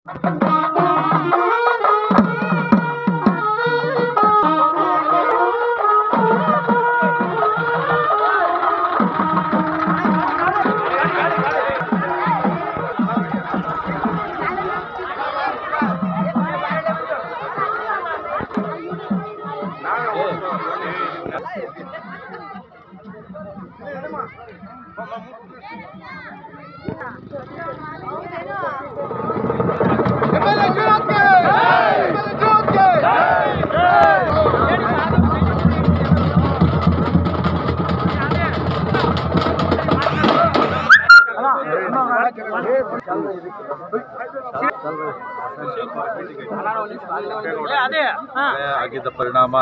ಆಗಿದ್ದ ಪರಿಣಾಮ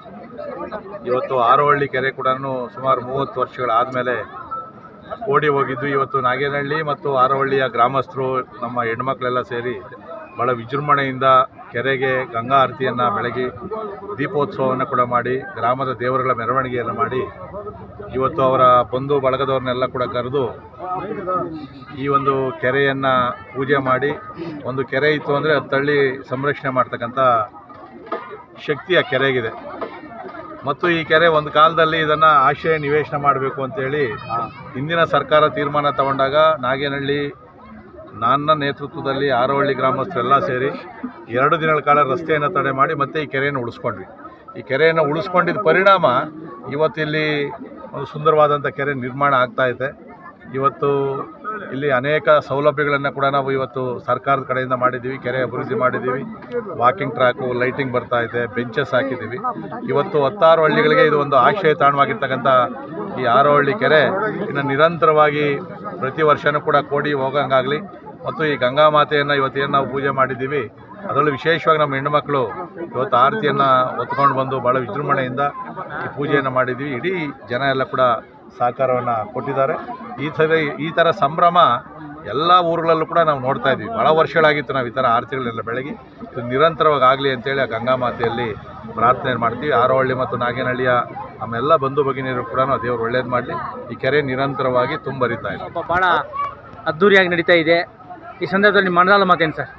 ಇವತ್ತು ಆರೋಹಳ್ಳಿ ಕೆರೆ ಕೂಡ ಸುಮಾರು 30 ವರ್ಷಗಳಾದಮೇಲೆ ಓಡಿ ಹೋಗಿದ್ದು. ಇವತ್ತು ನಾಗೇನಹಳ್ಳಿ ಮತ್ತು ಆರೋಹಳ್ಳಿಯ ಗ್ರಾಮಸ್ಥರು ನಮ್ಮ ಹೆಣ್ಮಕ್ಳೆಲ್ಲ ಸೇರಿ ಭಾಳ ವಿಜೃಂಭಣೆಯಿಂದ ಕೆರೆಗೆ ಗಂಗಾ ಆರತಿಯನ್ನು ಬೆಳಗಿ ದೀಪೋತ್ಸವವನ್ನು ಕೂಡ ಮಾಡಿ ಗ್ರಾಮದ ದೇವರುಗಳ ಮೆರವಣಿಗೆಯನ್ನು ಮಾಡಿ ಇವತ್ತು ಅವರ ಬಂಧು ಬಳಗದವ್ರನ್ನೆಲ್ಲ ಕೂಡ ಕರೆದು ಈ ಒಂದು ಕೆರೆಯನ್ನು ಪೂಜೆ ಮಾಡಿ, ಒಂದು ಕೆರೆ ಇತ್ತು ಅಂದರೆ ಅದು ತಳ್ಳಿ ಸಂರಕ್ಷಣೆ ಮಾಡ್ತಕ್ಕಂಥ ಶಕ್ತಿ ಆ ಕೆರೆಗಿದೆ. ಮತ್ತು ಈ ಕೆರೆ ಒಂದು ಕಾಲದಲ್ಲಿ ಇದನ್ನು ಆಶ್ರಯ ನಿವೇಶನ ಮಾಡಬೇಕು ಅಂತೇಳಿ ಹಿಂದಿನ ಸರ್ಕಾರ ತೀರ್ಮಾನ ತಗೊಂಡಾಗ ನಾಗೇನಹಳ್ಳಿ ನನ್ನ ನೇತೃತ್ವದಲ್ಲಿ ಆರೋಹಳ್ಳಿ ಗ್ರಾಮಸ್ಥರೆಲ್ಲ ಸೇರಿ 2 ದಿನಗಳ ಕಾಲ ರಸ್ತೆಯನ್ನು ತಡೆ ಮಾಡಿ ಮತ್ತೆ ಈ ಕೆರೆಯನ್ನು ಉಳಿಸ್ಕೊಂಡ್ವಿ. ಈ ಕೆರೆಯನ್ನು ಉಳಿಸ್ಕೊಂಡಿದ್ದ ಪರಿಣಾಮ ಇವತ್ತಿಲ್ಲಿ ಒಂದು ಸುಂದರವಾದಂಥ ಕೆರೆ ನಿರ್ಮಾಣ ಆಗ್ತಾಯಿದೆ. ಇವತ್ತು ಇಲ್ಲಿ ಅನೇಕ ಸೌಲಭ್ಯಗಳನ್ನು ಕೂಡ ನಾವು ಇವತ್ತು ಸರ್ಕಾರದ ಕಡೆಯಿಂದ ಮಾಡಿದ್ದೀವಿ. ಕೆರೆ ಅಭಿವೃದ್ಧಿ ಮಾಡಿದ್ದೀವಿ, ವಾಕಿಂಗ್ ಟ್ರ್ಯಾಕು, ಲೈಟಿಂಗ್ ಬರ್ತಾ ಇದೆ, ಬೆಂಚಸ್ ಹಾಕಿದ್ದೀವಿ. ಇವತ್ತು 16 ಹಳ್ಳಿಗಳಿಗೆ ಇದು ಒಂದು ಆಶ್ರಯ ತಾಣವಾಗಿರ್ತಕ್ಕಂಥ ಈ ಆರೋಹಳ್ಳಿ ಕೆರೆ ಇನ್ನು ನಿರಂತರವಾಗಿ ಪ್ರತಿ ವರ್ಷವೂ ಕೂಡ ಕೋಡಿ ಹೋಗಂಗಾಗಲಿ. ಮತ್ತು ಈ ಗಂಗಾ ಮಾತೆಯನ್ನು ಇವತ್ತೇನು ನಾವು ಪೂಜೆ ಮಾಡಿದ್ದೀವಿ, ಅದರಲ್ಲೂ ವಿಶೇಷವಾಗಿ ನಮ್ಮ ಹೆಣ್ಣುಮಕ್ಕಳು ಇವತ್ತು ಆರತಿಯನ್ನು ಹೊತ್ಕೊಂಡು ಬಂದು ಭಾಳ ವಿಜೃಂಭಣೆಯಿಂದ ಈ ಪೂಜೆಯನ್ನು ಮಾಡಿದ್ದೀವಿ. ಇಡೀ ಜನ ಎಲ್ಲ ಕೂಡ ಸಹಕಾರವನ್ನು ಕೊಟ್ಟಿದ್ದಾರೆ. ಈ ಥರ ಸಂಭ್ರಮ ಎಲ್ಲ ಊರುಗಳಲ್ಲೂ ಕೂಡ ನಾವು ನೋಡ್ತಾ ಇದ್ವಿ. ಭಾಳ ವರ್ಷಗಳಾಗಿತ್ತು ನಾವು ಈ ಥರ ಆರತಿಗಳನ್ನೆಲ್ಲ ಬೆಳಗಿ ಇದು ನಿರಂತರವಾಗಿ ಆಗಲಿ ಅಂತೇಳಿ ಆ ಗಂಗಾ ಮಾತೆಯಲ್ಲಿ ಪ್ರಾರ್ಥನೆ ಮಾಡ್ತೀವಿ. ಆರೋಹಳ್ಳಿ ಮತ್ತು ನಾಗೇನಹಳ್ಳಿಯ ನಮ್ಮೆಲ್ಲ ಬಂಧು ಭಗಿನಿಯರು ಕೂಡ ದೇವರು ಒಳ್ಳೇದು ಮಾಡಲಿ. ಈ ಕೆರೆ ನಿರಂತರವಾಗಿ ತುಂಬರಿತಾ ಇದೆ, ಭಾಳ ಅದ್ಧೂರಿಯಾಗಿ ನಡೀತಾ ಇದೆ. ಈ ಸಂದರ್ಭದಲ್ಲಿ ನಿಮ್ಮ ಮನದಾಳ ಮಾತೇನು ಸರ್?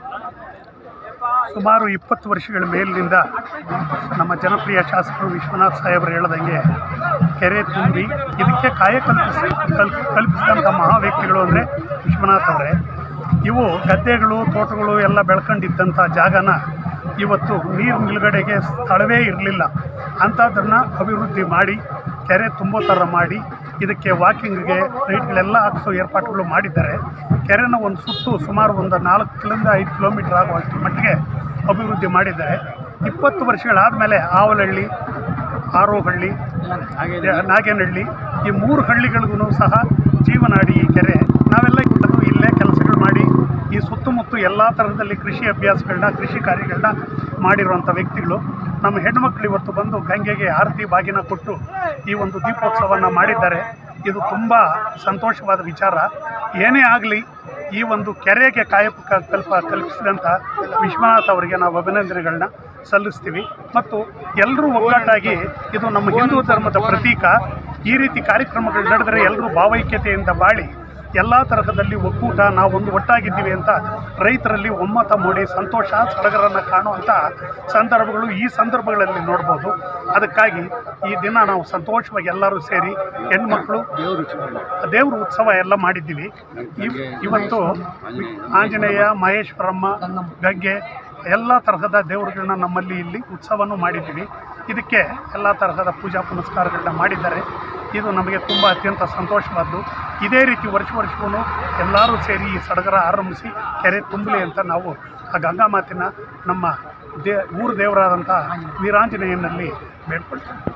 ಸುಮಾರು 20 ವರ್ಷಗಳ ಮೇಲಿನಿಂದ ನಮ್ಮ ಜನಪ್ರಿಯ ಶಾಸಕರು ವಿಶ್ವನಾಥ್ ಸಾಹೇಬರು ಹೇಳ್ದಂಗೆ ಕೆರೆ ತುಂಬಿ ಇದಕ್ಕೆ ಕಲ್ಪಿಸಿದಂಥ ಮಹಾ ವ್ಯಕ್ತಿಗಳು ಅಂದರೆ ವಿಶ್ವನಾಥ್ ಅವರೇ. ಇವು ಗದ್ದೆಗಳು, ತೋಟಗಳು ಎಲ್ಲ ಬೆಳ್ಕೊಂಡಿದ್ದಂಥ ಜಾಗನ ಇವತ್ತು ನೀರು ನಿಲುಗಡೆಗೆ ಸ್ಥಳವೇ ಇರಲಿಲ್ಲ. ಅಂಥದ್ದನ್ನು ಅಭಿವೃದ್ಧಿ ಮಾಡಿ ಕೆರೆ ತುಂಬೋ ಥರ ಮಾಡಿ ಇದಕ್ಕೆ ವಾಕಿಂಗ್ಗೆ ಲೈಟ್ಗಳೆಲ್ಲ ಹಾಕಿಸೋ ಏರ್ಪಾಡುಗಳು ಮಾಡಿದ್ದಾರೆ. ಕೆರೆನ ಒಂದು ಸುತ್ತು ಸುಮಾರು ಒಂದು 4 5 ಕಿಲೋಮೀಟರ್ ಆಗುವಷ್ಟು ಮಟ್ಟಿಗೆ ಅಭಿವೃದ್ಧಿ ಮಾಡಿದ್ದಾರೆ. 20 ವರ್ಷಗಳಾದಮೇಲೆ ಆವಲಹಳ್ಳಿ, ಆರೋಹಳ್ಳಿ, ನಾಗೇನಹಳ್ಳಿ ಈ 3 ಹಳ್ಳಿಗಳಿಗೂ ಸಹ ಜೀವನಾಡಿ ಈ ಕೆರೆ. ನಾವೆಲ್ಲ ಇಲ್ಲೇ ಕೆಲಸಗಳು ಮಾಡಿ ಈ ಸುತ್ತಮುತ್ತ ಎಲ್ಲ ಥರದಲ್ಲಿ ಕೃಷಿ ಅಭ್ಯಾಸಗಳನ್ನ, ಕೃಷಿ ಕಾರ್ಯಗಳನ್ನ ಮಾಡಿರುವಂಥ ವ್ಯಕ್ತಿಗಳು. ನಮ್ಮ ಹೆಣ್ಣುಮಕ್ಕಳು ಇವತ್ತು ಬಂದು ಗಂಗೆಗೆ ಆರತಿ ಬಾಗಿನ ಕೊಟ್ಟು ಈ ಒಂದು ದೀಪೋತ್ಸವವನ್ನು ಮಾಡಿದ್ದಾರೆ. ಇದು ತುಂಬ ಸಂತೋಷವಾದ ವಿಚಾರ. ಏನೇ ಆಗಲಿ ಈ ಒಂದು ಕೆರೆಗೆ ಕಲ್ಪಿಸಿದಂಥ ವಿಶ್ವನಾಥ್ ಅವರಿಗೆ ನಾವು ಅಭಿನಂದನೆಗಳನ್ನ ಸಲ್ಲಿಸ್ತೀವಿ. ಮತ್ತು ಎಲ್ಲರೂ ಒಗ್ಗಟ್ಟಾಗಿ, ಇದು ನಮ್ಮ ಹಿಂದೂ ಧರ್ಮದ ಪ್ರತೀಕ. ಈ ರೀತಿ ಕಾರ್ಯಕ್ರಮಗಳು ನಡೆದರೆ ಎಲ್ಲರೂ ಭಾವೈಕ್ಯತೆಯಿಂದ ಬಾಳಿ ಎಲ್ಲ ತರಹದಲ್ಲಿ ಒಕ್ಕೂಟ, ನಾವೊಂದು ಒಟ್ಟಾಗಿದ್ದೀವಿ ಅಂತ ರೈತರಲ್ಲಿ ಒಮ್ಮತ ಮೂಡಿ ಸಂತೋಷ, ಸಡಗರನ್ನು ಕಾಣುವಂಥ ಸಂದರ್ಭಗಳು ಈ ಸಂದರ್ಭಗಳಲ್ಲಿ ನೋಡ್ಬೋದು. ಅದಕ್ಕಾಗಿ ಈ ದಿನ ನಾವು ಸಂತೋಷವಾಗಿ ಎಲ್ಲರೂ ಸೇರಿ ಹೆಣ್ಮಕ್ಳು ದೇವ್ರ ಉತ್ಸವ ಎಲ್ಲ ಮಾಡಿದ್ದೀವಿ. ಇವತ್ತು ಆಂಜನೇಯ, ಮಹೇಶ್ವರಮ್ಮ, ಗಂಗೆ ಎಲ್ಲ ತರಹದ ದೇವರುಗಳನ್ನ ನಮ್ಮಲ್ಲಿ ಇಲ್ಲಿ ಉತ್ಸವನೂ ಮಾಡಿದ್ದೀವಿ. ಇದಕ್ಕೆ ಎಲ್ಲ ತರಹದ ಪೂಜಾ ಪುನಸ್ಕಾರಗಳನ್ನ ಮಾಡಿದ್ದಾರೆ. ಇದು ನಮಗೆ ತುಂಬ ಅತ್ಯಂತ ಸಂತೋಷವಾದ್ದು. ಇದೇ ರೀತಿ ವರ್ಷವೂ ಎಲ್ಲರೂ ಸೇರಿ ಈ ಸಡಗರ ಆರಂಭಿಸಿ ಕೆರೆ ತುಂಬಲಿ ಅಂತ ನಾವು ಆ ಗಂಗಾ ಮಾತಿನ ನಮ್ಮ ಊರು ದೇವರಾದಂಥ ವೀರಾಂಜನೇಯನಲ್ಲಿ ಬೇಡ್ಕೊಳ್ತೇವೆ.